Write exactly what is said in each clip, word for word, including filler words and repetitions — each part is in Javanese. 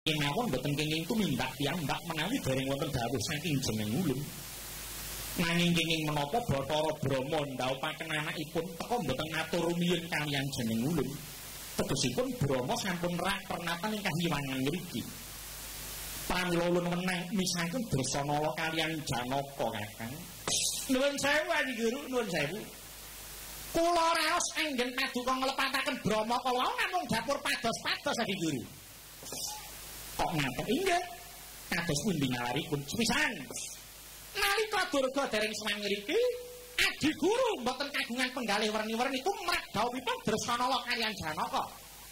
mawon mboten kenging tumindak piyambak menawi dereng wonten dawuh saking jeneng ulun. Nanging kenging menapa Bathara Brahma ndhawuhaken anakipun teka mboten ngatur rumiyin kaliyan jeneng ulun. Tegesipun Brahma sampun rak pernatan ingkang hiwangan mriki. Pramila ulun menang misaken Dresanala kaliyan Janaka Kakang. Nuwun sewu Adi Guru, nuwun sewu. Kula raos anggen paduka nglepataken Brahma kala namung dapur pados-pados Adi Guru. Kok ngaten inggih? Kados pundi ngalaripun sepisan. Nalika Durga dereng semangi ngriki, Adi Guru mboten kagungan penggalih werni-werni tumrap dawuhipun Dresanala kaliyan Janaka.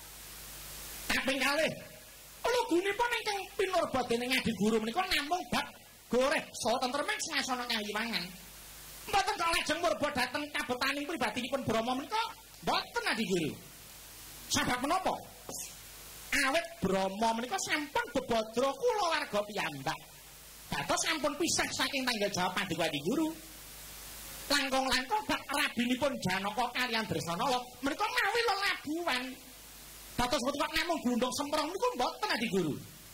Kaping kalih, lugunipun ingkang pinurba dening Adi Guru menika namung bab goreh saha tentreming swasana kahiwangan. Mboten kok lajeng murba dhateng kabetaning pribadinipun Brahma menika mboten Adi Guru. Sabab menapa? Awit Brahma menika sampun bebadra kulawarga piyambak. Dados sampun pisah saking tanggung jawab Paduka Adi Guru. Langkung-langkung bab rabinipun Janaka kaliyan Dresanala menika mawi lelabuhan. Dados menika namung glundung semprong niku mboten Adi Guru.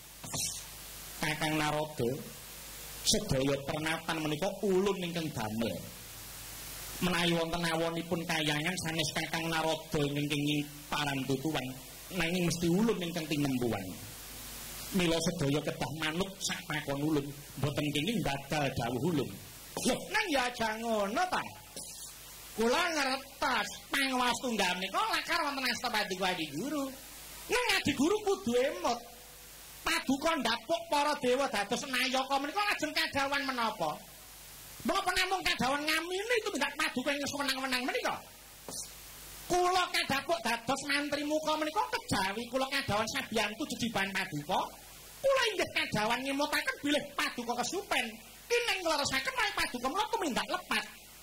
Kakang Narada sedaya pernatan menika ulun ingkang damel. Menawi wonten awonipun kayangan sanes Kakang Narada ingkang parantutuwan nanging mesti ulun ingkang tinempuan. Mila sedaya kedah manut sak pakon ulun, boten kenging badal dawuh ulun. Lho, nang ya aja ngono ta. Kula ngertos pangwas tunggal menika lakar wonten asta Paduka Adi Guru. Nang Adi Guru kudu emut. Paduka ndapuk para dewa dados nayaka menika lajeng kadawan menapa? Menapa namung kadawan ngamini itu tidak Paduka ing sewenang-wenang menika? Kula kadapuk dados mantri muka menika kejawi kula kadawan sabiyantu jejiban Paduka. Kula inggih kadawan ngemutaken bilih Paduka kesupen. Kineng ngleresaken menawi Paduka menika tumindak lepat.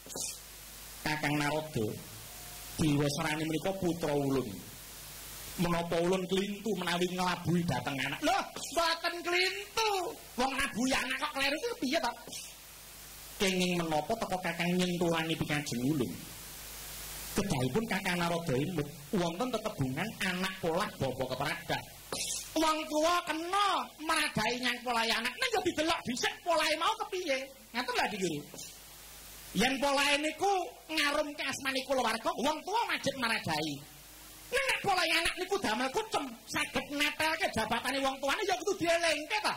Kakang Narada, diwesrani menika putra ulun. Menapa ulun klintu menawi nglabuhi dhateng anak. Lho, mboten klintu. Wong nglabuhi anak kok kleru iki piye to? Kenging menapa teka Kakang nyentuhani pikajeng ulun. Kedahipun Kakang Narada imut wonten tetebungan anak polah bapa kepradat. Wong tuwa kena maradai nyang polahe anak nang yo didelok dhisik polahe mau kepiye. Ngaten lho Adi Guru. Yen polahe niku ngarumke asmane kulawarga, wong tuwa wajib maradai. Nek polahe anak niku damel kucem, saged nepelke jabatane wong tuane ya kudu dielingke ta.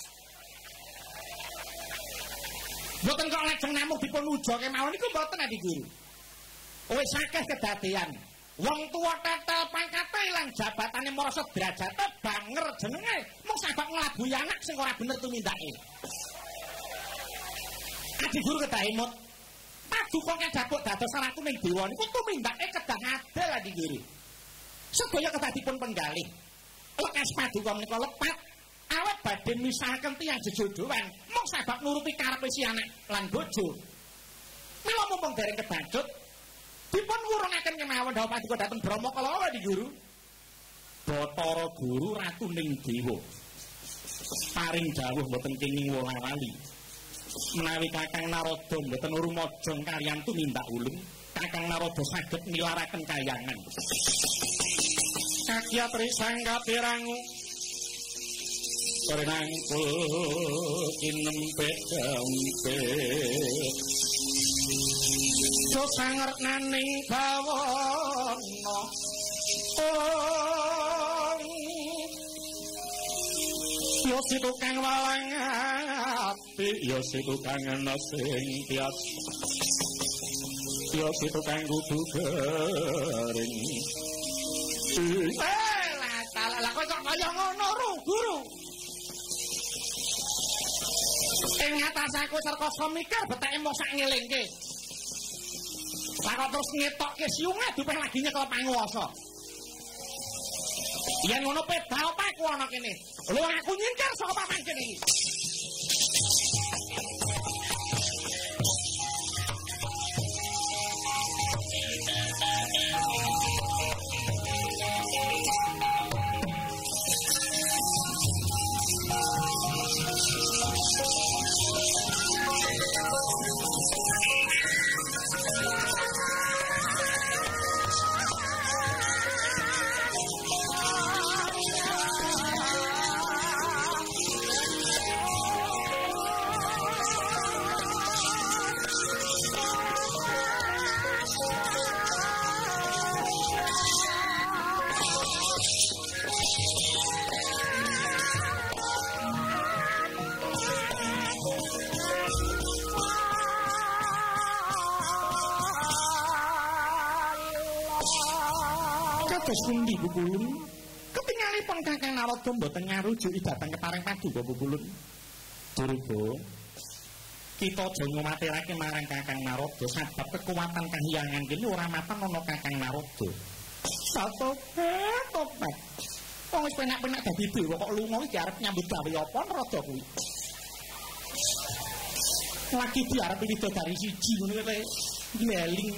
Mboten kok lajeng namung dipun ujoke mawon niku mboten Adi Guru. Wis akeh kedadean. Wong tuwa tetel pangkate lan jabatane marasa derajate banger jenenge mung sabab nglabuhi anak sing ora bener tumindake. Adi Guru kedah emut. Paduka kadapuk dados ratu ning dewa niku tumindake kedah adil Adi Guru. Sedaya kedah dipun penggalih. Lekas Paduka menika lepat awet badhe misahaken tiyang jejodohan mung sabab nuruti karepe si anak lan bojo. Mila mumpung dereng kebacut dipun wurungaken kemawon dawuh Paduka dhateng Brahma kala Adi Guru. Bathara Guru ratu ning dewa. Paring dawuh mboten kenging wola-wali. Menawi Kakang Narada mboten rumajeng kaliyan tumindak ulun, Kakang Narada saged nilaraken kayangan. Kakya trisangga pirangu Renangkul kinempet dampet Sosangar naning bawana Oh Yo si tukang walang ati Yo si tukang nasing tias Yo si tukang kudu garing Eh lah lah kok kaya ngono ru guru Ing atas aku serkoso mikir betake mok sak ngelingke Lah kok terus ngetokke siunge dipeh lagi nyekel panguwasa Yen ngono pedha apa aku ana kene lho aku nyingkir saka papan kene iki Dados pundi Bukulun? Ketingalipun Kakang Narada mboten ngarujuki dhateng kepareng paduka Bukulun. Durga, kita aja ngumatirake marang Kakang Narada sebab kekuatan kahyangan kene ora mapan ana Kakang Narada. Satobat, tobat. Wong wis penak-penak dadi dewa kok lunga iki arep nyambut gawe apa Narada kuwi? Lagi diarep widodari siji ngono kae gleling.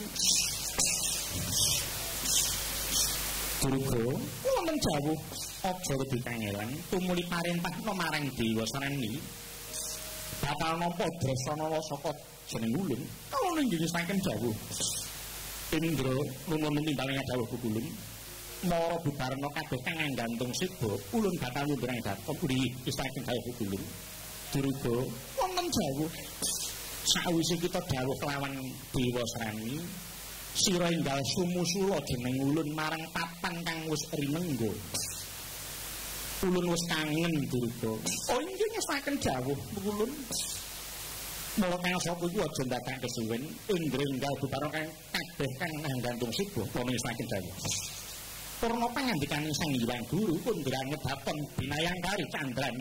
Durga, wonten jawuh aja wedi kangelan tumuli parentahna marang Dewa Sreni. Bakal nampa Drasanala saka jeneng ulun. Kalau njenengan jawuh. Indra nuwun timbaling dawuh Bukulun. Mara bubarna kabeh kang nggantung sida, ulun bakal nyundurang dhateng uri istaken dawuh Bukulun. Durga, wonten jawuh. Sawise kita dawuh kelawan Dewa Sreni, sira enggal sumusula jeneng ulun marang papan kang wis rinengga. Ulun wis kangen Durga. Oh inggih ngesaken dawuh Bukulun. Mula kang sapa iku aja ndadak kesuwen, Indra enggal bubarna kang kabeh kang nggantung sida, kula ngesaken dawuh. Purna pangandikaning Sang Hyang Guru kundra ngedaton binayang kari candrani.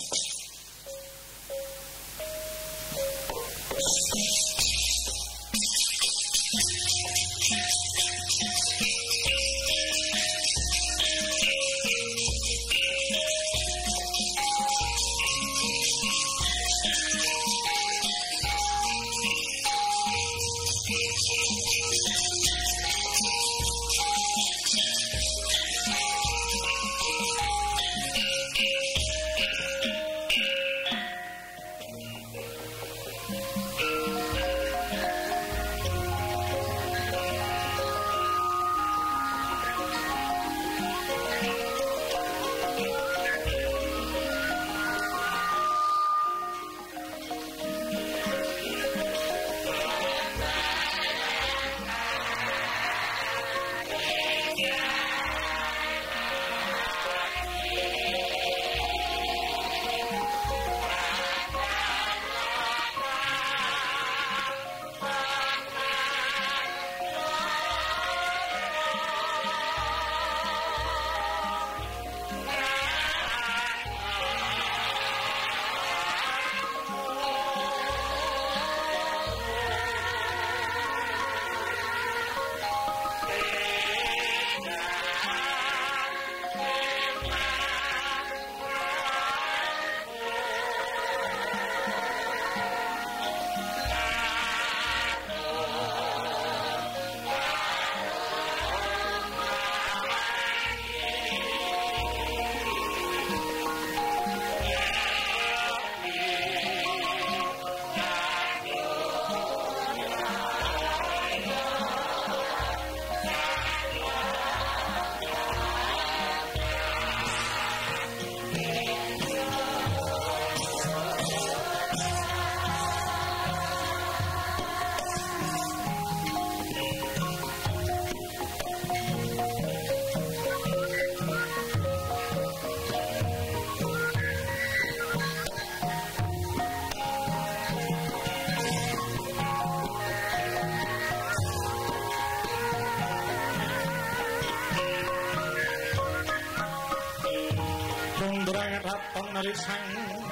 Sang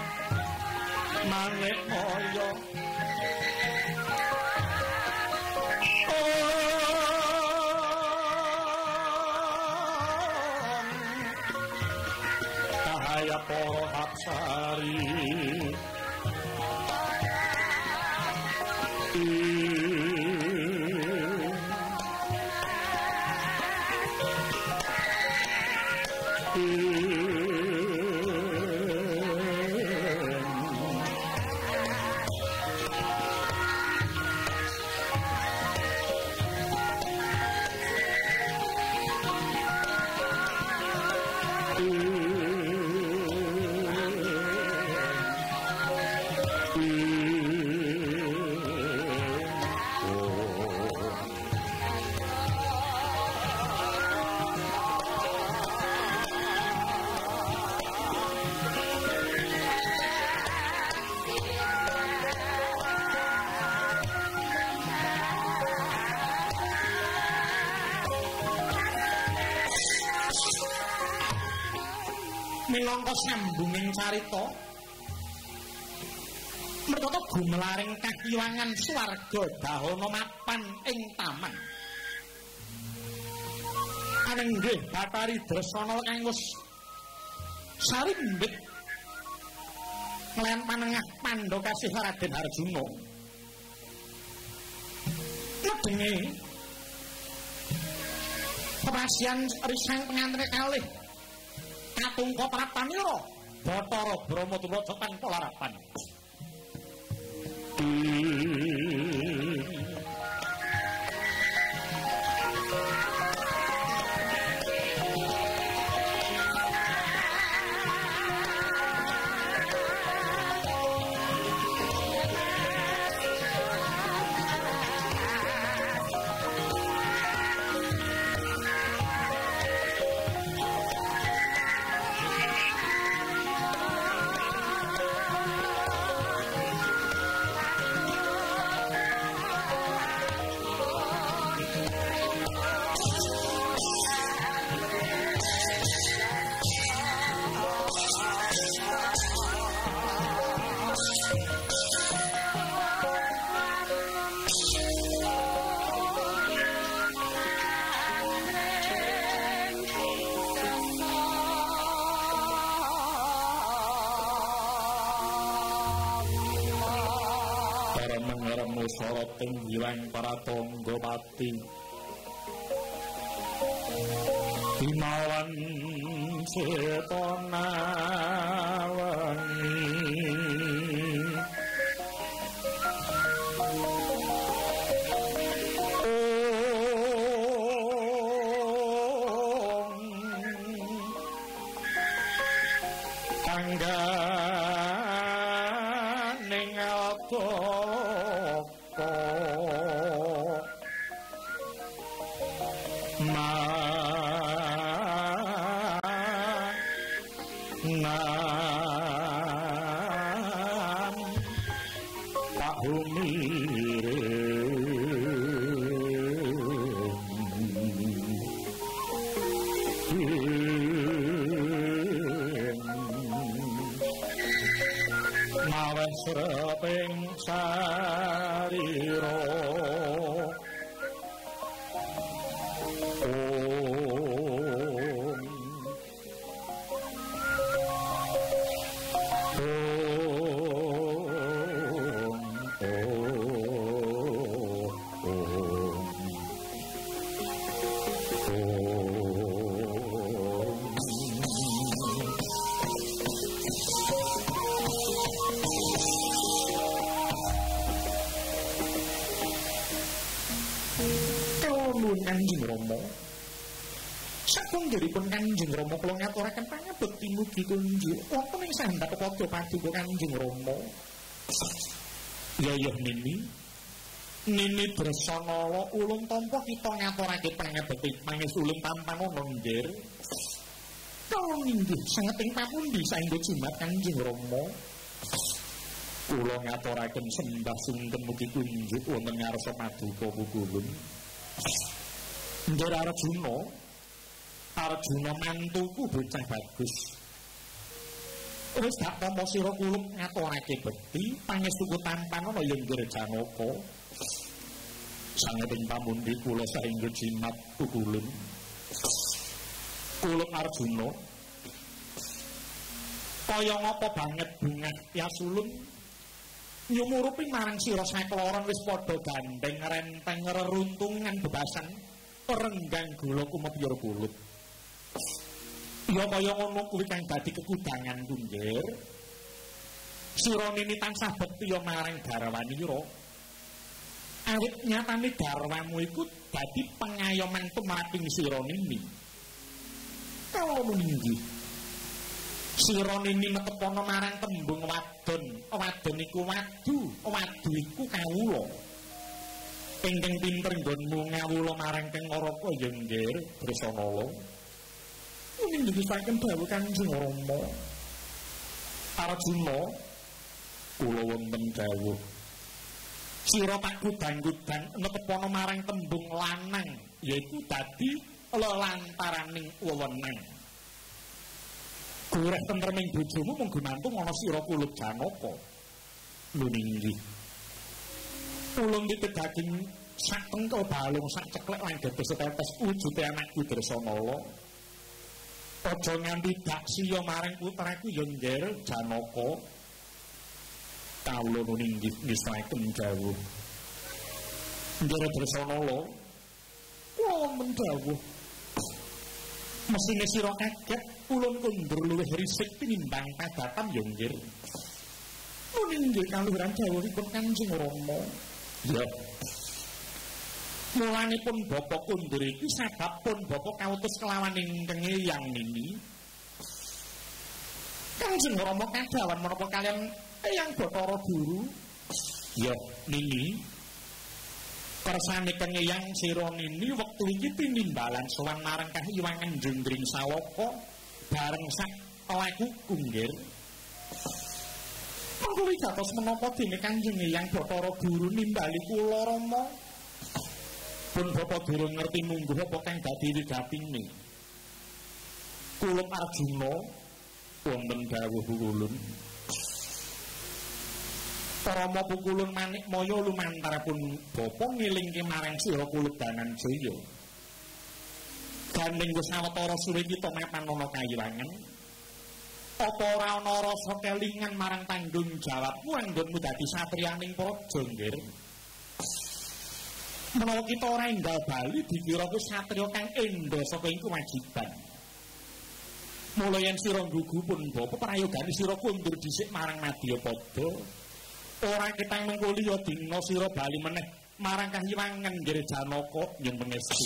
Manik Moyo Cahaya para Apsari minangka sambunging carita mertata gumelaring kakiwangan swarga dahana mapan ing taman anenggih Bathari Dresana kang wis sarimbit nglen panengah pandha kasih Raden Arjuna ngedenge kepastian risang pengantre kalih katungka prapanira Bathara Brahma Durraja tanpa larapan Soroting hilang para tonggo pati Himawan setona wangi Om Tangga ning Sreping sarira Kanjeng Rama sapunggiripun Kanjeng Rama kula ngaturaken pangabekti mugi kunjuk wonten ing sandhap padha paduka Kanjeng Rama yayah nini nini Dresanala ulung tampa kita ngaturake pangabekti pangesuling tampanana nggih kula ninggih sanget ing papundi saengga jimat Kanjeng Rama kula ngaturaken sembah sungkem mugi kunjuk wonten ngarsa paduka pukulun Nggih Arjuna, Arjuna mantuku bocah bagus. Wis dak tampa sira kuluk ngaturake bekti, pangestuku tampanana ya nggih Janaka. Sangeting pamundi kula saengga jimat pukulun. Kuluk Arjuna. Kaya ngapa banget bungah yasulun nyumurupi marang sira sakloron wis padha gandeng renteng reruntungan bebasan. Renggang gula kumepyur kulit ya kaya ngono kuwi kang dadi kekudangan kunggir sira nini tansah bekti ya marang garwanira awit nyatane garwamu iku dadi pengayoman tumraping sira nini kawula ninggi sira nini netepono marang tembung wadon wadon iku wadu wadu iku kawula ingkang pinter nggonmu ngawula marang Kang Naraka ya nggih Dresanala. Ning disaken dawuh Kanjeng Rama. Arjuna kula wonten dawuh. Sira tak kudang-kudang netepono marang tembung lanang yaiku dadi lelantaraning wewenang. Goreh tentreming bojomu mung gumantung ana sira Kulub Janaka. Lho inggih. Ulun titik daging sak tengkel balung sak ceklek lan getes setetes wujude anakku Dresanala. Aja nganti daksiya maring putraku ya Nger Janaka. Kawula nun inggih nisraken dawuh. Nger Dresanala. Kula mendhawuh. Mesine sira kaget ulun kundur luwih risik tinimbang padatan ya Nger. Nun inggih kaluhuran dawuhipun Kanjeng Rama. Ya. Mulanipun Bapak kundur iki sebabpun Bapak kautus kelawan ingkang Eyang Nini. Kanjeng Rama kadawan menapa kalian Eyang Bathara Guru? Ya, Nini. Kersane kang Eyang sira Nini wektu iki tinimbalan sowan marang Kahyuwangan Jundring Saloka bareng sak laku kunggir. Mengko kados menapa dene Kanjeng Eyang Bathara Guru nimbali kula Rama? Pun Bapak durung ngerti mungguh apa kang dadi wigatine. Kulub Arjuna wonten dawuh Pukulun. Rama Pukulun Manik Maya lumantaripun Bapa ngilingke marang sira Kulub Dananjaya. Gandeng wis awetara suwe kita mapan ana Kahyuwangan. Apa ora ana rasa kelingan marang tanggung jawabmu anggonmu dadi satriyaning praja Nger? Menawa kita ora enggal bali dikira ku satriya kang endha saka ing kewajiban. Mula yen sira nggugu pun Bapa prayogane sira kundur dhisik marang Madyapada. Ora ketang mengko liya dina sira bali meneh marang Kahyuwangan Nger Janaka yen mengesti.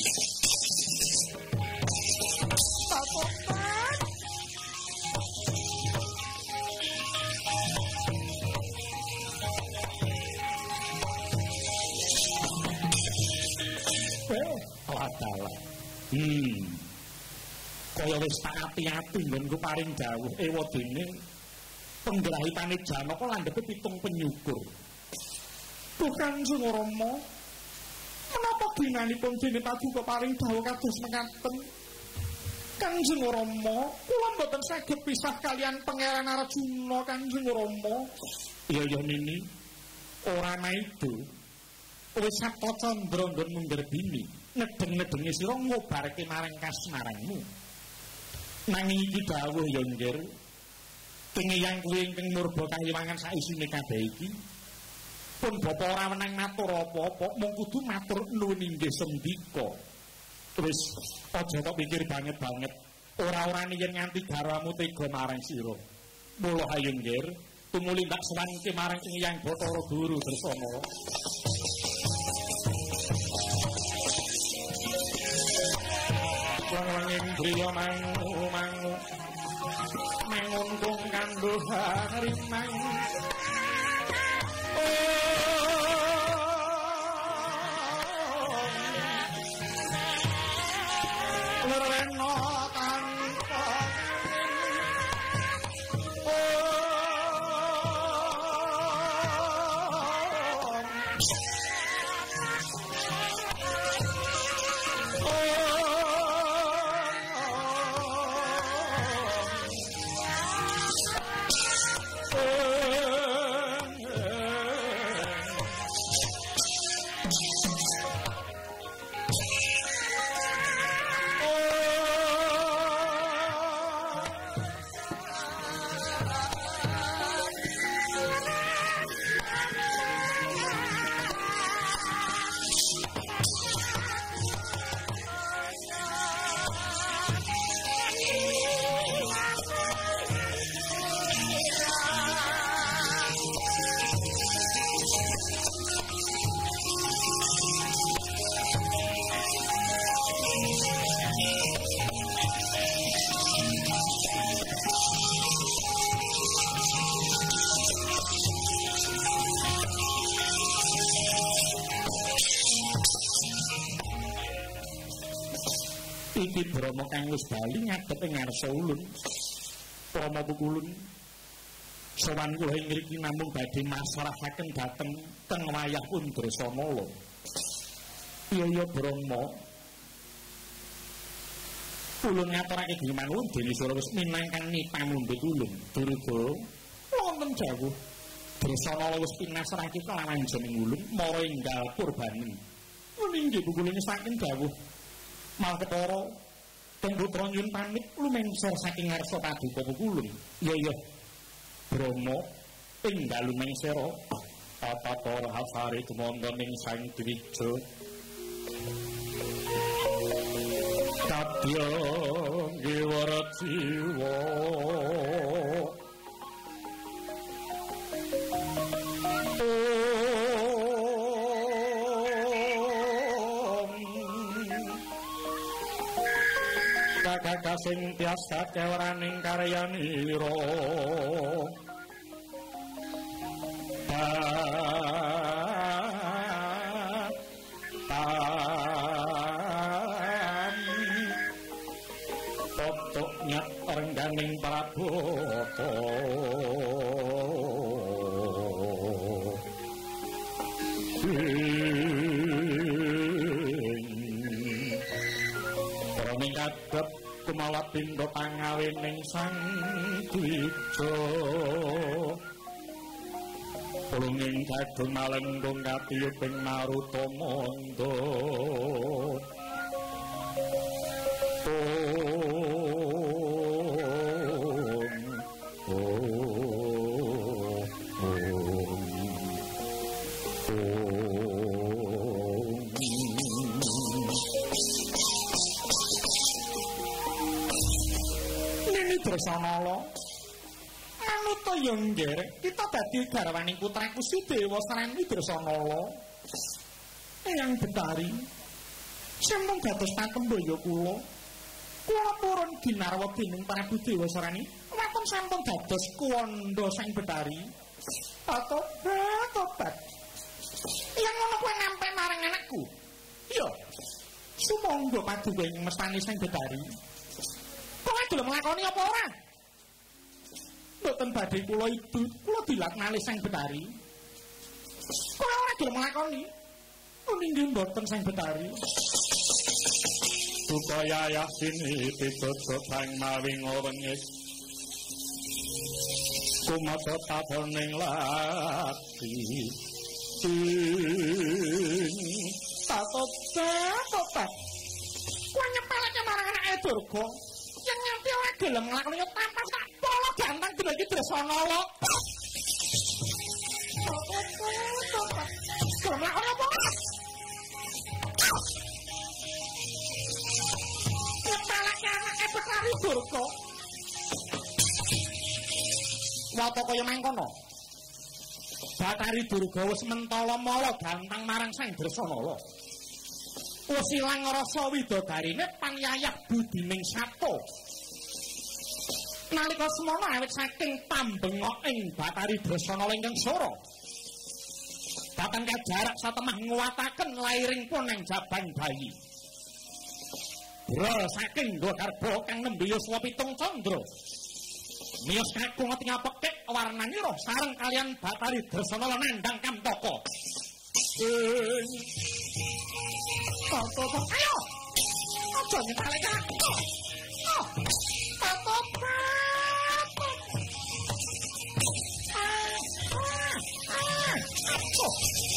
Adalah. Hmm. Kaya wis tak ati-ati nggonku paring dawuh ewadene penggrahitane Janaka landhepe pitung penyukur. Bukan Kanjeng Rama. Menapa ginanipun dene paduka paring dawuh kados mekaten? Kanjeng Rama, kula mboten saged pisah kalian Pangeran Arjuna Kanjeng Rama. Iya ya Nini. Ora maido. Wis Sabta Candra nggon munggerbini. Ngedeng-ngedengi sira ngobarke marang kasmarangmu. Nanging iki dawuh ya Nger. Kengeyang kuwi ingkang murba Kahyuwangan saisine kabeh iki. Pun Bapa ora menang matur apa-apa, mung kudu matur nuwun inggih sendika. Wis aja kok pikir banget-banget. Ora-orane yen nganti garwamu tega marang sira. Mula ayo Nger, tumuli ndak sowanke marang Eyang Bathara Guru Dresana. Wanging driya mangu-mangu menguntung kandhuh harimang. Lerena tanpa iki Brama kang wis bali ngadhep ing ngarsa ulun. Rama Pukulun. Sowan kula ing mriki namung badhe masrahaken dhateng teng wayah Undresanala. Iya ya Brama. Ulun ngaturake Giman Ulun dene Sura wis minangkani pamundhut ulun. Durga wonten jawuh. Dresana wis pinasrahake kelawan jeneng ulun mara enggal purbani. Meninggih bukulune saking dawuh. Malkepara Teng putra nyuwun pamit lumengsor saking ngarsa paduka ulun. Ya ya. Brahma enggal lumengsera Tapator hafari tumondon ing sang dwija. Kadya ngiwara jiwa kakak sing tiasa kewaraning karyanira rengganing Prabowo Roning kadhep kumawa pindha pangawening sang dwija ulunging kadung malendung katiyuping marutamanda Dresanala manut ya nggih kita dadi garwaning putraku Sudewa Srani Dresanala Eyang Betari sampun dados takembaya kula kula purun ginarwa dening Prabu Dewa Srani wonten sampun dados kuwanda sang Betari tobat tobat yang ngono kuwi nampi marang anakku iya sumangga paduka ing mestani sang Betari gelem nglakoni apa ora? Mboten badhe kula itu, kula dilaknali sang Betari. Kula ora gelem nglakoni. Ninggih mboten sang Betari. Supaya yakin pitutur sang mawi ngorengis. Kumata taboning lati. Tatot tatot. Kuwi nyepelake marang anake Durga. Yang nganti ora gelem nglakoni tanpa tak polo ganteng dina iki Dresanala. Gelem nglakoni apa? Nyepelake anake Betari Durga. Wata kaya mangkono. Batari Durga wis mentala-mala ganteng marang sang Dresanala. Wis ilang rasa widadarine panyayak budining sato. Nalika semono awit saking pambengok ing Batari Dresanala ingkang sora. Batang kajarak satemah nguwataken lairing pun ing jabang bayi. Bro saking nggo garba kang nembe yuswa pitung candra. Miyos kakung ati ngapekek warnanira sareng kalian Batari Dresanala nandhang Kamtaka. Tato, ayo! Aja nyekale aku! Oh! Tato, tato! Ah! Ah! Ah! Oh!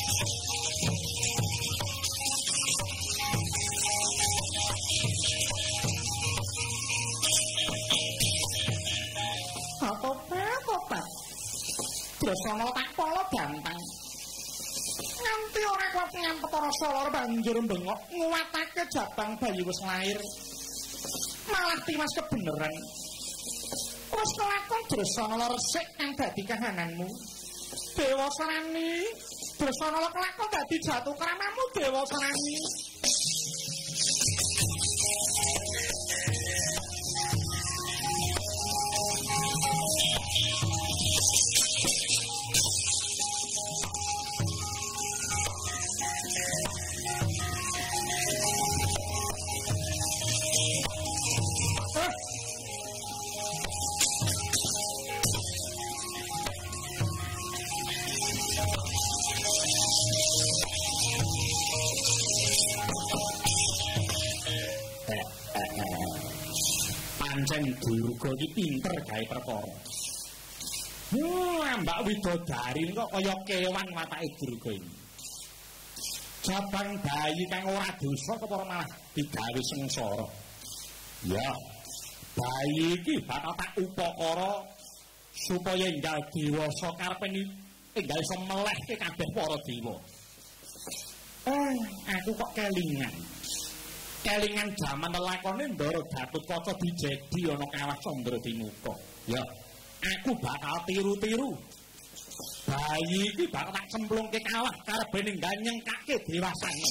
Tato, tato, tato! Dresanala tak polo ganteng. Nganti ora kuat nyampet rasa lara banjur bengok nguwatake jabang bayi wis lair. Malah tiwas kebeneran. Wis kelakon Dresanala resik kang dadi kahananmu. Dewa Srani, Dresanala kelakon dadi jatuh kramamu Dewa Srani. pancen Durga iki pinter gawe perkara. Wah, Mbak Widodari kok kaya kewan watake Durga iki. Jabang bayi kang ora dosa kepara malah digawe sengsara. Ya, bayi iki bakal tak upakara supaya enggal dewasa karepe enggal iso melehke kabeh para dewa. Oh, aku kok kelingan. Kelingan jaman lelakone Ndara Gatotkaca dijedi ana kawah Candra Dimuka. Ya, aku bakal tiru-tiru. Bayi iki bakal tak cemplungke kawah karepe ninggal nyengkake dewasane.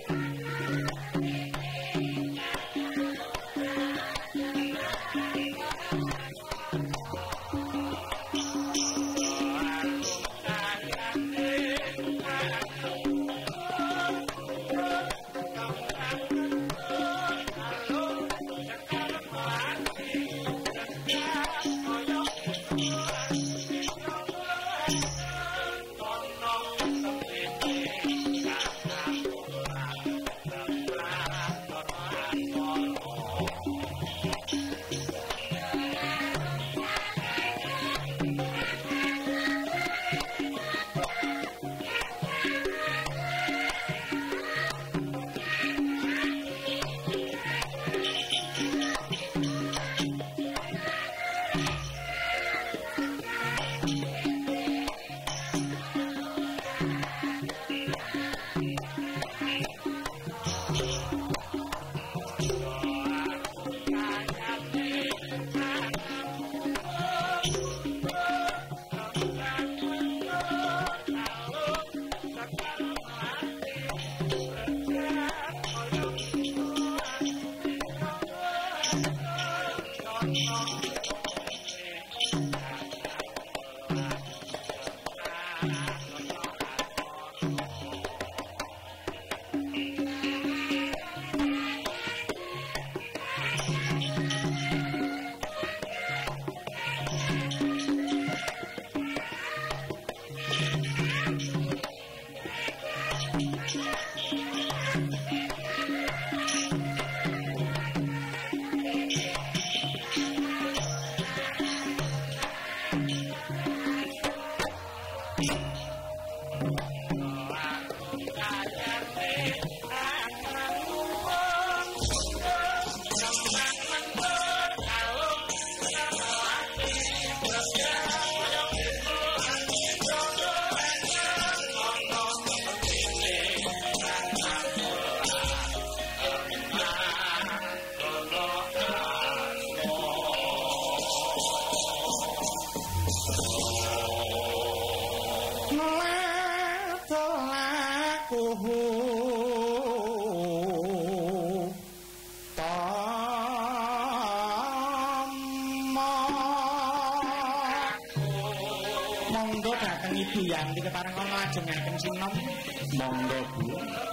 Yang dikeparang ono ajengaken sinom monggo Bu.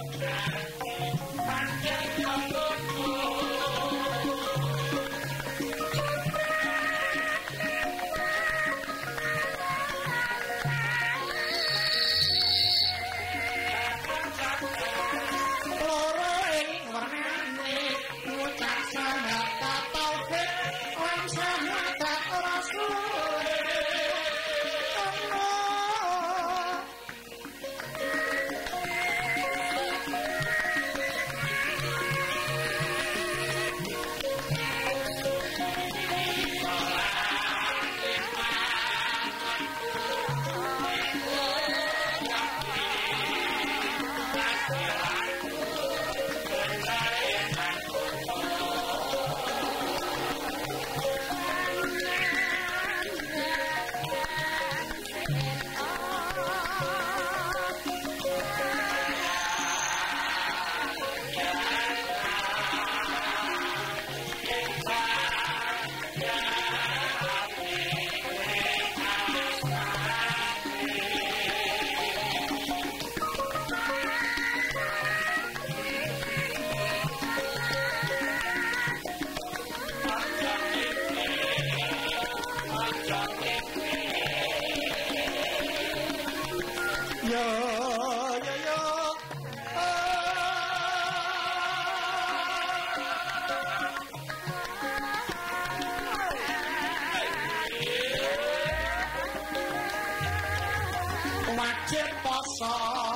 Wajib poso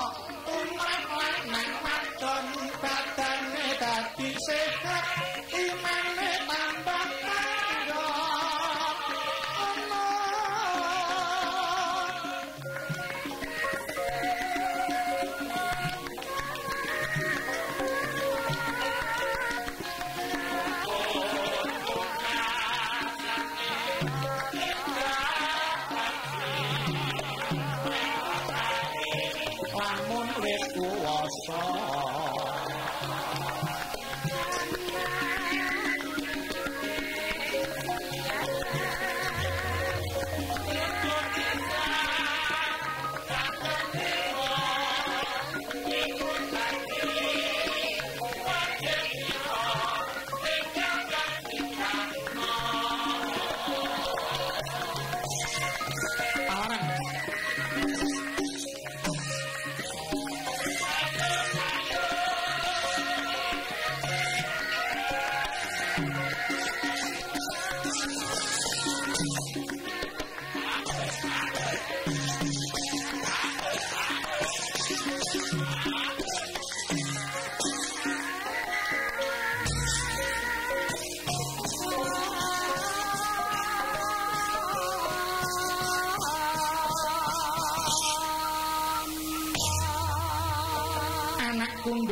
umrah lanang wadon badane dadi sehat imane tambah kaya lamun wis kuwasa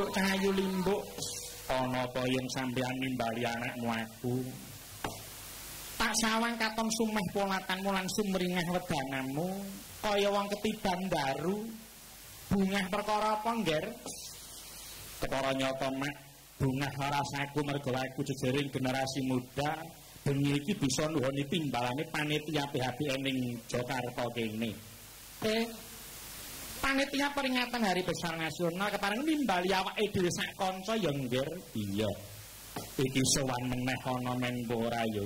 Nduk Cahayu Limbuk, ana apa yen sampeyan nimbali anakmu aku? Tak sawang katon sumeh polatanmu langsung meringah wedanamu, kaya wong ketiban daru. Bungah perkara apa, Ngger? Perkara nyata, Mak. Bungah rasaku mergo aku jejering generasi muda. Bengi iki bisa nuhoni timbalane panitia P H B N ning Jakarta kene. Eh, panitia peringatan Hari Besar Nasional kepareng nimbali awake dhewe sak kanca ya, Ngger. Iya. Iki sowan meneh ana men ora yo.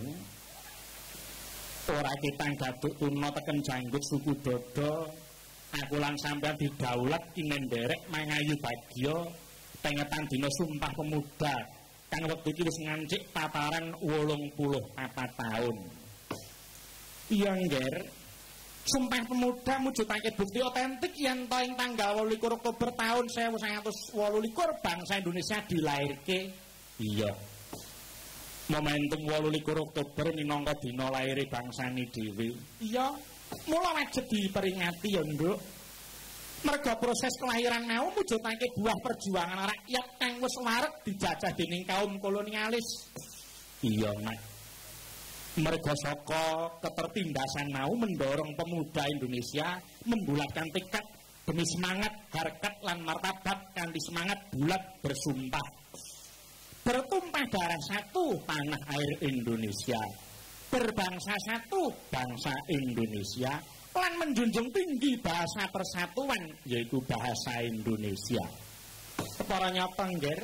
Ora kitang gaduk tuna teken janggut suku Dodo. Aku lan sampeyan didaulat kinen nderek mangayu bagya pengetan dina Sumpah Pemuda kang wektu iki wis ngancik tataran wolung puluh papat taun. Iya, Ngger. Sumpah Pemuda mujudake bukti otentik yen to ing tanggal wolulikur Oktober taun seribu sembilan ratus wolulikur bangsa Indonesia dilairke. Iya. Momentum wolulikur Oktober minangka dina laire bangsane dhewe. Iya, mula wajib diperingati ya, Nduk. Merga proses kelahiran mau mujudake buah perjuangan rakyat kang wis wareg dijajah dening kaum kolonialis. Iya, Mak. Merga saka ketertindasan mau mendorong pemuda Indonesia membulatkan tekad demi semangat, harkat lan martabat kanthi semangat bulat bersumpah. Bertumpah darah satu tanah air Indonesia, berbangsa satu bangsa Indonesia, lan menjunjung tinggi bahasa persatuan yaitu bahasa Indonesia. Para nyapa, Ngger?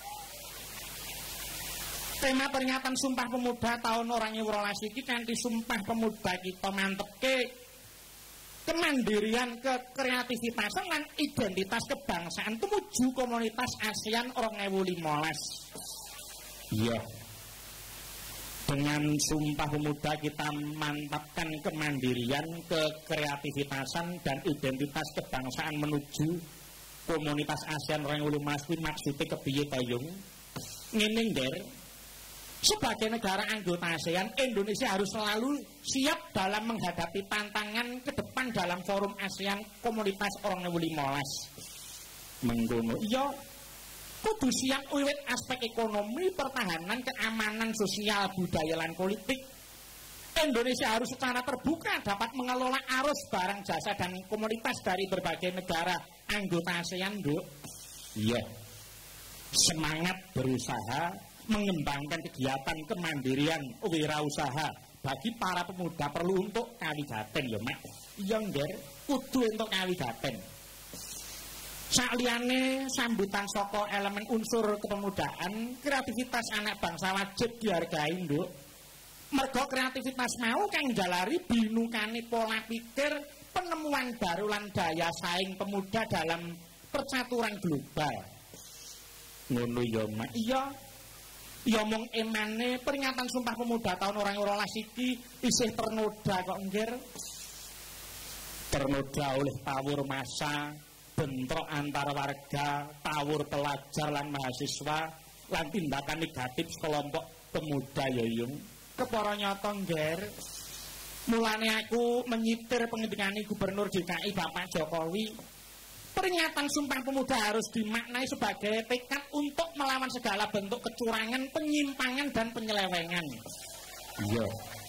Tema peringatan Sumpah Pemuda tahun orang rolas iki kanthi Sumpah Pemuda kita mantepke kemandirian, kekreativitasan lan identitas kebangsaan tumuju komunitas ASEAN dua ribu lima belas. Iya. Dengan Sumpah Pemuda kita mantapkan kemandirian, kekreativitasan dan identitas kebangsaan menuju komunitas ASEAN dua ribu lima belas. Maksudnya kepiye ta, Yung? Ngene, Ngger. Sebagai negara anggota ASEAN, Indonesia harus selalu siap dalam menghadapi tantangan ke depan dalam forum ASEAN Komunitas dua ribu lima belas. Menggono, iya, kudu siap wiwit aspek ekonomi, pertahanan, keamanan, sosial, budaya, dan politik. Indonesia harus secara terbuka dapat mengelola arus barang jasa dan komoditas dari berbagai negara anggota ASEAN, Nduk. Iya, semangat berusaha mengembangkan kegiatan kemandirian wirausaha bagi para pemuda perlu untuk kawigaten ya, Mak. Iya, Ngger, kudu untuk kawigaten. Sakliyane sambutan saka elemen unsur kepemudaan, kreativitas anak bangsa wajib dihargai, Nduk. Merga kreativitas mau kang njalari binukane pola pikir, penemuan baru lan daya saing pemuda dalam percaturan global. Ngono ya, Mak. Iya. Ya mong emane peringatan Sumpah Pemuda tahun orang rolas iki isih ternoda kok, Ngger. Ternoda oleh tawur massa, bentrok antar warga, tawur pelajar lan mahasiswa, lan tindakan negatif kelompok pemuda ya, Yung. Kepara nyata, Ngger. Mulane aku menyitir pengendikane Gubernur D K I Bapak Jokowi. Peringatan Sumpah Pemuda harus dimaknai sebagai tekad untuk melawan segala bentuk kecurangan, penyimpangan, dan penyelewengan. Iya.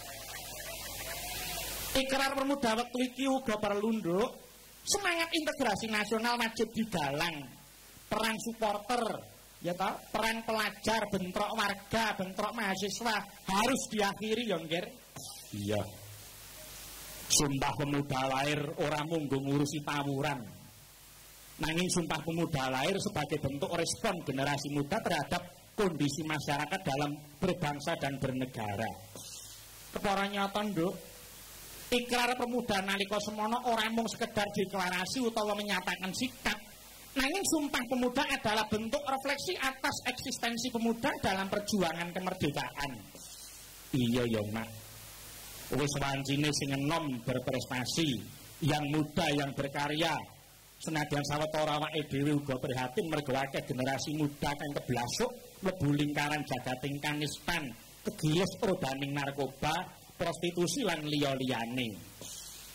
Ikrar Pemuda waktu iki uga perlu, Nduk. Semangat integrasi nasional wajib digalang. Peran supporter, ya toh, peran pelajar, bentrok warga, bentrok mahasiswa harus diakhiri, ya, Ngger. Iya. Sumpah Pemuda lahir ora munggo ngurusi tawuran. Nanging Sumpah Pemuda lahir sebagai bentuk respon generasi muda terhadap kondisi masyarakat dalam berbangsa dan bernegara. Kepara nyata, Nduk, ikrar pemuda nalika semono ora mung sekedar deklarasi utawa menyatakan sikap. Nanging Sumpah Pemuda adalah bentuk refleksi atas eksistensi pemuda dalam perjuangan kemerdekaan. Iya ya, Mak. Wis wancine sing enom berprestasi, yang muda yang berkarya. Senadyan sawetara awake dhewe uga prihatin merga akeh generasi muda kang keblasuk mlebu lingkaran jagating kanistan, kegiles rodaning narkoba, prostitusi lan liya-liyane.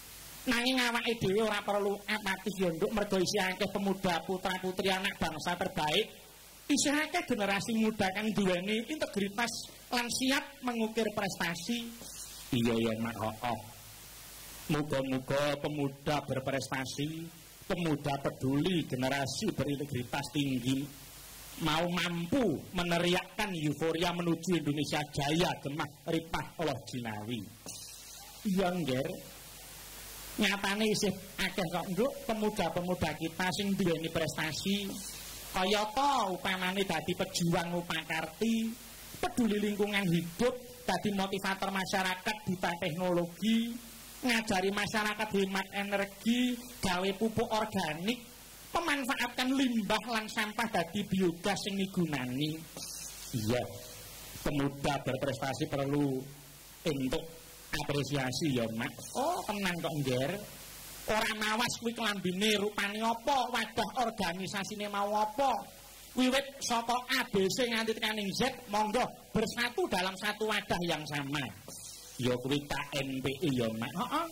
Nanging awake dhewe ora perlu apatis ya nduk mergo isih akeh pemuda putra-putri anak bangsa terbaik. Isih akeh generasi muda kang duweni integritas lan siap mengukir prestasi. Iya ya Mak Ho'oh. Muga-muga pemuda berprestasi, pemuda peduli, generasi berintegritas tinggi mau mampu meneriakkan euforia menuju Indonesia Jaya gemah ripah Allah jinawi. Iya nggih. Nyatane isih akeh kok nduk pemuda-pemuda kita sing duweni prestasi kaya ta upamane dadi pejuang upakarti, peduli lingkungan hidup, dadi motivator masyarakat duta teknologi, ngajari masyarakat hemat energi, gawe pupuk organik, memanfaatkan limbah lan sampah dadi biogas sing migunani. Iya, pemuda berprestasi perlu entuk apresiasi ya Mak. Oh tenang kok ngger. Ora mawas kuwi klambine rupane apa, wadah organisasine mau apa. Wiwit saka A B C nganti tekaning Z, monggo bersatu dalam satu wadah yang sama. Ya kuwi K N P I ya Mak. Heeh.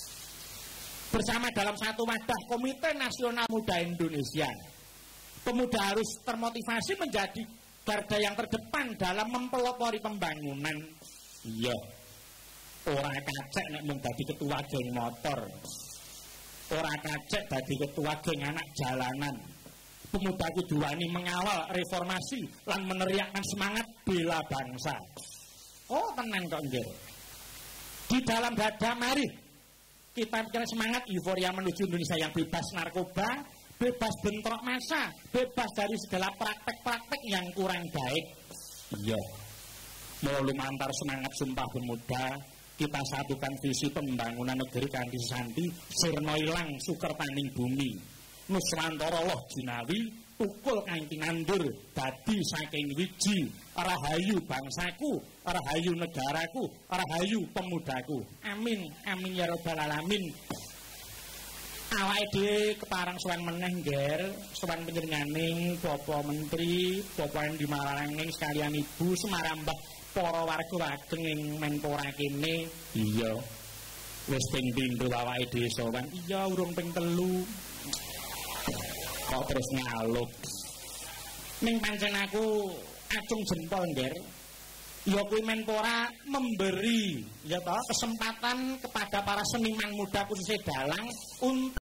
Bersama dalam satu wadah Komite Nasional Muda Indonesia. Pemuda harus termotivasi menjadi garda yang terdepan dalam mempelopori pembangunan. Iya. Ora kacek nek mung dadi ketua geng motor. Ora kacek dadi ketua geng anak jalanan. Pemuda kudu wani mengawal reformasi lan meneriakkan semangat bela bangsa. Oh tenang kok nggih. Di dalam dada mari kita bikin semangat euforia menuju Indonesia yang bebas narkoba, bebas bentrok massa, bebas dari segala praktek-praktek yang kurang baik. Iya. Melalui mantar semangat Sumpah Pemuda, kita satukan visi pembangunan negeri kanthi santi sirna ilang sukertaning bumi. Nuswantara Allah jinawi tukul kang tinandur dadi saking wiji rahayu bangsaku, rahayu negaraku, rahayu pemudaku. Amin, amin ya rabbal alamin. Awake dhewe kepareng sowan meneh ngger, sowan panjenenganing Bapak Menteri, Bapak Endi Malaranging sekalian Ibu Semarambah para warga wageng ing Menpora kene. Iya. Wis ping pindho awake dhewe sowan. Iya, urung ping telu. Kok terus ngaluk. Ning pancen aku acung jempol ngger. Ya kuwi Menpora memberi ya toh kesempatan kepada para seniman muda khususnya dalang untuk